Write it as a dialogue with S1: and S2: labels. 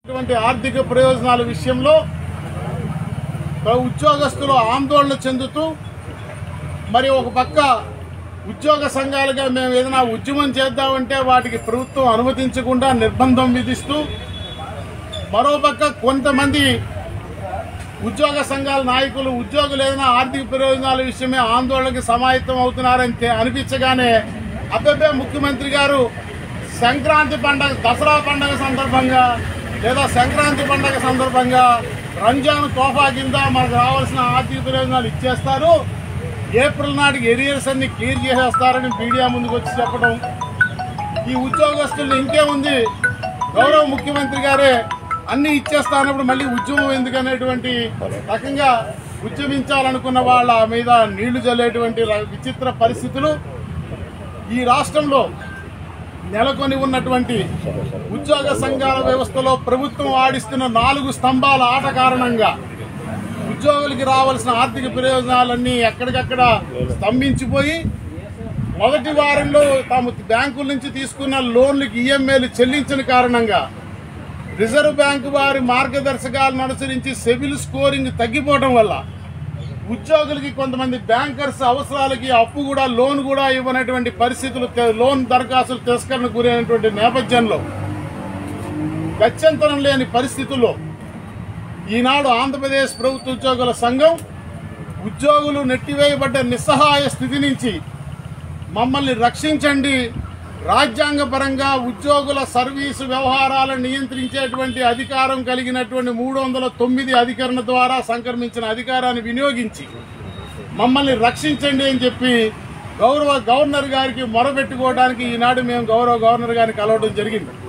S1: ఆర్థిక ప్రయోజనాల విషయంలో ఉద్యోగస్తులు ఆందోళన చెందుతూ మరి ఒక పక్క ఉద్యోగ సంఘాలుగా మేము ఏదైనా ఉద్యమం చేద్దామంటే వాటికి ప్రభుత్వం అనుమతించకుండా నిర్బంధం విధిస్తూ మరోపక్క కొంతమంది ఉద్యోగ సంఘాల నాయకులు ఉద్యోగులు ఏదైనా ఆర్థిక ప్రయోజనాల విషయమే ఆందోళనకి సమాయత్తం అవుతున్నారని అనిపించగానే అబ్బే ముఖ్యమంత్రి గారు సంక్రాంతి పండగ దసరా పండగ సందర్భంగా లేదా సంక్రాంతి పండగ సందర్భంగా రంజాన్ తోఫా కింద మనకు రావాల్సిన ఆర్థిక ప్రయోజనాలు ఇచ్చేస్తారు, ఏప్రిల్ నాటికి ఎరియర్స్ అన్ని క్లియర్ చేసేస్తారని మీడియా ముందుకు వచ్చి చెప్పడం. ఈ ఉద్యోగస్తులు ఇంకేముంది, గౌరవ ముఖ్యమంత్రి గారే అన్ని ఇచ్చేస్తానప్పుడు మళ్ళీ ఉద్యమం ఎందుకనేటువంటి రకంగా ఉద్యమించాలనుకున్న వాళ్ళ మీద నీళ్లు జల్లేటువంటి విచిత్ర పరిస్థితులు ఈ రాష్ట్రంలో నెలకొని ఉన్నటువంటి ఉద్యోగ సంఘాల వ్యవస్థలో ప్రభుత్వం ఆడిస్తున్న 4 స్తంభాల ఆట కారణంగా ఉద్యోగులకి రావాల్సిన ఆర్థిక ప్రయోజనాలన్నీ ఎక్కడికక్కడ స్తంభించిపోయి మొదటి వారంలో తాము బ్యాంకుల నుంచి తీసుకున్న లోన్లకు ఈఎంఐలు చెల్లించిన కారణంగా రిజర్వ్ బ్యాంకు వారి మార్గదర్శకాలను అనుసరించి సిబిల్ స్కోరింగ్ తగ్గిపోవడం వల్ల ఉద్యోగులకి కొంతమంది బ్యాంకర్స్ అవసరాలకి అప్పు కూడా లోన్ కూడా ఇవ్వనటువంటి పరిస్థితులు, లోన్ దరఖాస్తులు తిరస్కరణకు గురైనటువంటి నేపథ్యంలో గత్యంతరం లేని పరిస్థితుల్లో ఈనాడు ఆంధ్రప్రదేశ్ ప్రభుత్వ ఉద్యోగుల సంఘం ఉద్యోగులు నెట్టివేయబడ్డ నిస్సహాయ స్థితి నుంచి మమ్మల్ని రక్షించండి, రాజ్యాంగపరంగా ఉద్యోగుల సర్వీసు వ్యవహారాలను నియంత్రించేటువంటి అధికారం కలిగినటువంటి 309 అధికరణ ద్వారా సంక్రమించిన అధికారాన్ని వినియోగించి మమ్మల్ని రక్షించండి అని చెప్పి గౌరవ గవర్నర్ గారికి మొరబెట్టుకోవడానికి ఈనాడు మేము గౌరవ గవర్నర్ గారిని కలవడం జరిగింది.